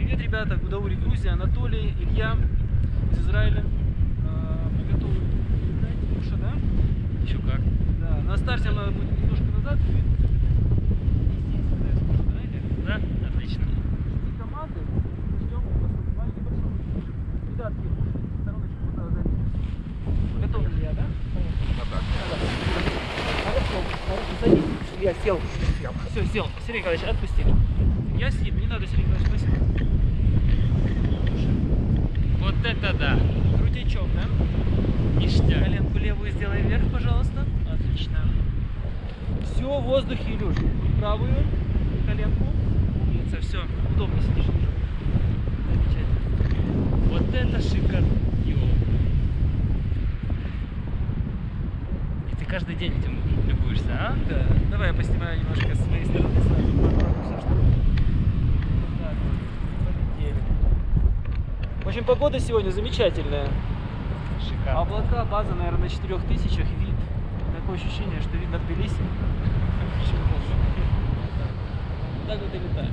Привет, ребята, Гудаури, Грузия, Анатолий, Илья из Израиля. Мы готовы летать. Леша, да? Еще как. Да, на старте надо будет немножко назад. Да? Отлично. И команды ждем маленький большой. Ребятки, стороночку куда залезть. Готов, Илья, да? Хорошо, садись. Я сел. Все, сел. Сергей Николаевич, отпусти. Я сидит, не надо, Сергей Николаевич, спасибо. Вот это да. Крутячок, да? Ништяк. Коленку левую сделай вверх, пожалуйста. Отлично. Все, в воздухе, Илюш. Правую коленку. Умница, все. Удобно сидишь, Илюш. Замечательно. Вот это шикарно. И ты каждый день этим любуешься, а? Да. Давай я поснимаю немножко с своей стороны с вами. Вот так вот. Полетели. В общем, погода сегодня замечательная. Шикарно. Облака, база, наверное, на 4000, вид. Такое ощущение, что вид над Тбилиси. Так вот и летаем.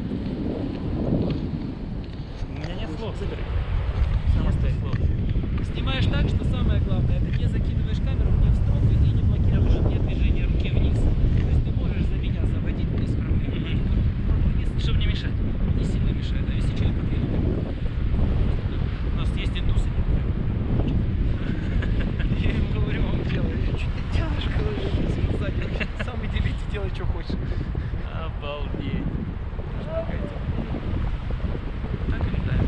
У меня нет слов. Нет слов. Снимаешь так, что самое главное, это не закидываешь камеру мне в сторону и не блокируешь мне движение руки вниз. То есть ты можешь за меня заводить вниз вниз, чтобы не мешать. не сильно мешает, а если что, подвинуть. У нас есть индусы. Я им говорю, он делает, что ты делаешь, говорю, сзади. Сам иди лети, делай, что хочешь. Обалдеть. Так и летаем.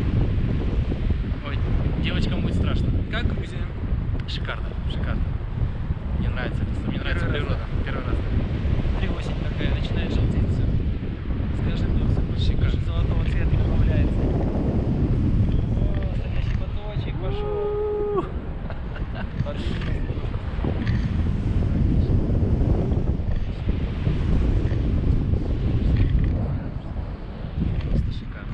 Ой, девочкам будет страшно. Как Грузия? Шикарно, шикарно. Мне нравится лес, мне нравится природа. Первый раз. Смотри, осень такая, начинает желтеть все. С каждым днем все больше золотого цвета добавляется. О, стоящий моточек пошел. Отлично. Просто шикарно.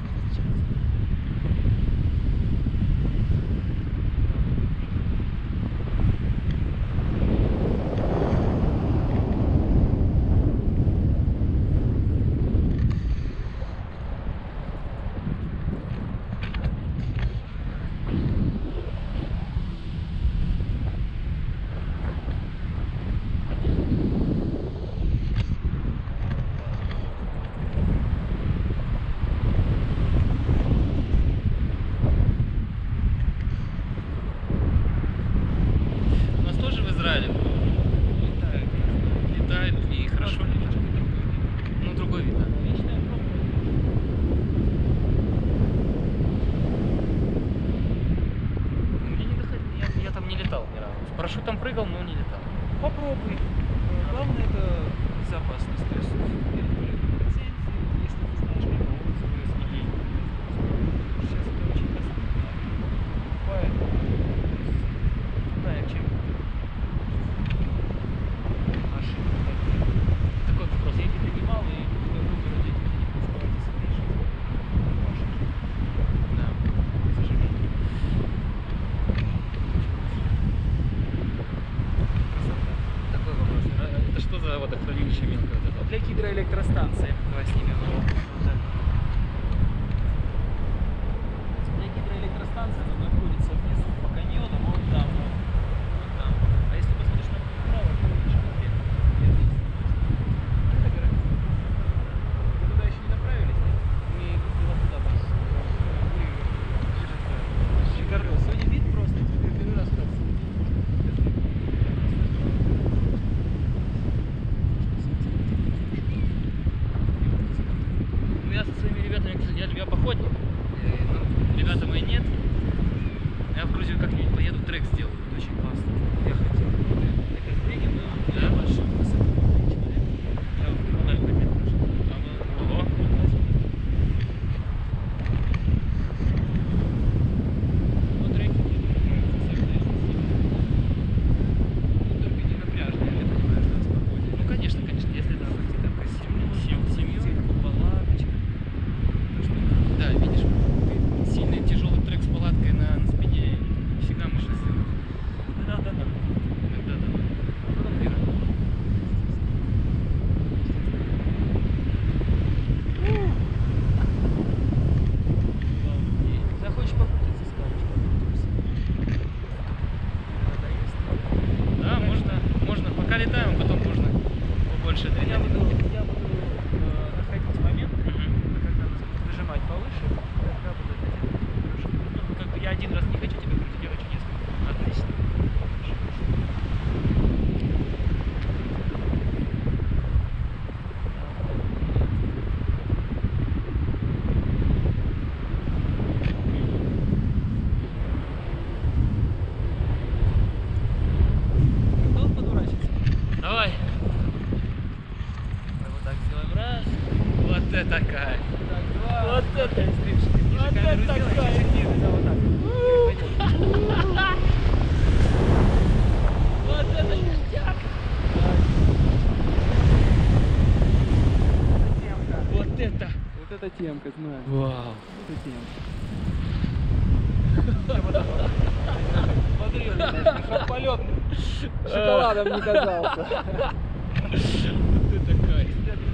У нас тоже в Израиле летает и хорошо летает. Ну, другой вид, да. Мне не доходит, я там не летал ни разу. С парашютом прыгал, но не летал. Попробуй. Главное это безопасность. То есть перед полетом лицензии, если ты знаешь, как улица вырезать. Сейчас это очень доступно. Бывает. Да, чем машины. Такой вопрос. Деньги принимал и в городе не оставайтесь решить. Да. К сожалению. Красота. Такой вопрос. Это что за водохранилище мелкое? Вот это? Для гидроэлектростанции. Давай снимем его. Так. Для гидроэлектростанции она находится внизу по каньону, вон там. Вот там. А если посмотришь направо, то видишь конкретно. Это гора. Вы туда еще не направились, нет? Мы вот туда вас. Шикарно. Сегодня вид просто. Тебе первый раз так. Ну, я со своими ребятами, кстати, я охотник. Ну, ребята мои нет. Я в Грузию как-нибудь поеду, трек сделаю. Это очень классно. Я хотел. Это тренинг, но я большой высокий человек. Я в Гималай хотел даже. Ого. Но трекинги мне нравятся всем, конечно, сильно. Только не на пляже, я понимаю, что на свободе. Ну, конечно, конечно, если да. Там семью, палаточка. То, что надо. Да, видишь, ты сильный тяжелый трек с палаткой на спине всегда можно сделать. Да. Иногда да. Потом вверх. это кайф. Вот это вот это кайф. Вот это ништяк. Вот это. Вот это темка, знаю. Вау. Это темка. Смотри, чтоб полет шоколадом не казался. Вот это кайф.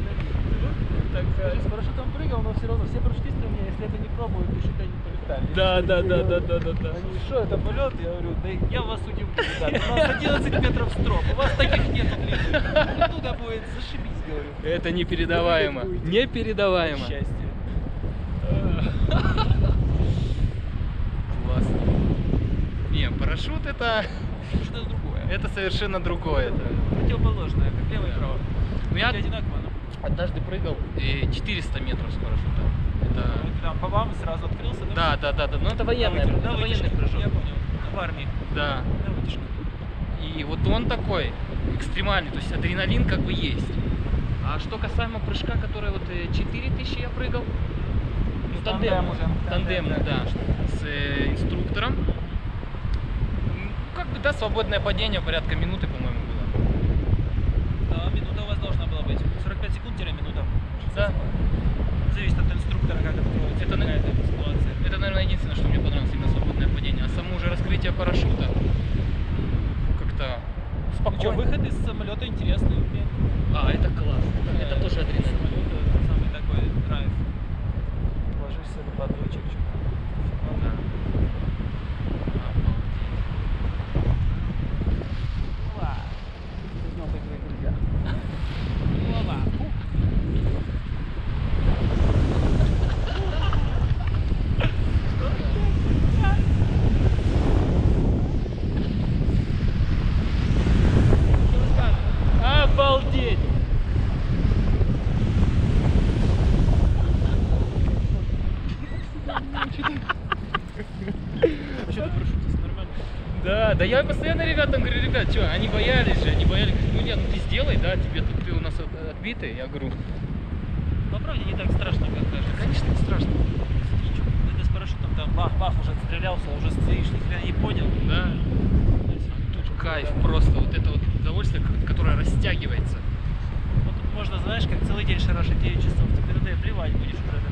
Я с парашютом прыгал, но все равно все парашютисты у меня, если это не пробуют, то считай не полетали. Да. Они, что это полет? Я говорю, да я вас удивлю, ребята. У нас 11 метров строп, у вас таких нету длины. Оттуда будет зашибись, говорю. Это непередаваемо. Непередаваемо. Счастье. Классно. Не, парашют это Что-то другое. это совершенно другое. Да. Противоположное, как лево и право. Ну, я Вроде одинаково, но однажды прыгал 400 метров с парашюта. Это... там по вам сразу открылся, да? Да. Ну это военный, Да, это военный вытяжка, прыжок. Я понял, в армии. Да. Да, вытяжка. И вот он такой экстремальный, то есть адреналин как бы есть. А что касаемо прыжка, который вот 4000 я прыгал, ну, Тандем уже. тандемный, да, с инструктором. Ну, как бы, да, свободное падение порядка минуты, по-моему, было. Да, минута у вас должна была быть. 45 секунд-минута. Да. Зависит от инструктора, как откроется Это, какая-то ситуация. это, наверное, единственное, что мне понравилось, именно свободное падение. А само уже раскрытие парашюта как-то Ну что, спокойно. выход из самолета интересный. А, это классно. Это тоже адреналин. Самолет самый такой драйв. Ложишься на подочек, что-то. Да. Обалдеть. Уа. Возьмем такие друзья. Уа. Обалдеть! Вообще ты парашютист, нормально? Да, я постоянно ребятам говорю, ребят, что, они боялись же, говорят, ну нет, ну ты сделай, да, тебе тут ты у нас отбитый, я говорю, По правде не так страшно, как кажется. конечно, не страшно. Ничего. Ты с парашютом там бах-бах уже отстрелялся, уже стоишь, ни хрена не понял. Да. Тут кайф просто, вот это вот удовольствие, которое растягивается. Вот тут можно, знаешь, как целый день шарашить 9 часов, теперь да и плевать будешь уже.